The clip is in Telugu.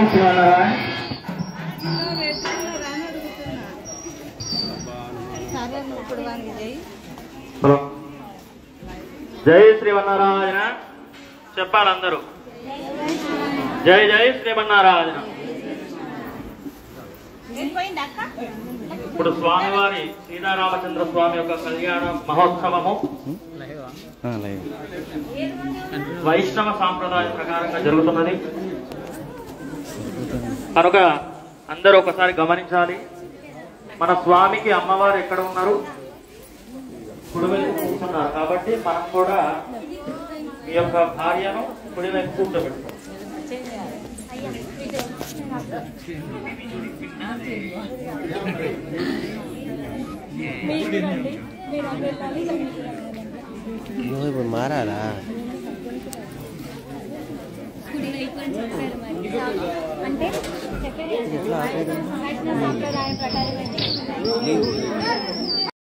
శ్రీమన్నారాయణ. జై శ్రీమన్నారాయణ చెప్పాలందరూ. జై జై శ్రీమన్నారాయణ. ఇప్పుడు స్వామివారి సీతారామచంద్ర స్వామి యొక్క కళ్యాణ మహోత్సవము వైష్ణవ సాంప్రదాయ ప్రకారంగా జరుగుతున్నది కనుక అందరూ ఒకసారి గమనించాలి. మన స్వామికి అమ్మవారు ఎక్కడ ఉన్నారు? కుడివైపు కూర్చున్నారు. కాబట్టి మనం కూడా మీ యొక్క భార్యను కుడివైపు కూర్చోబెడతాం. ఇప్పుడు మారాలా? అంటే సాంప్రదాయ ప్రకారం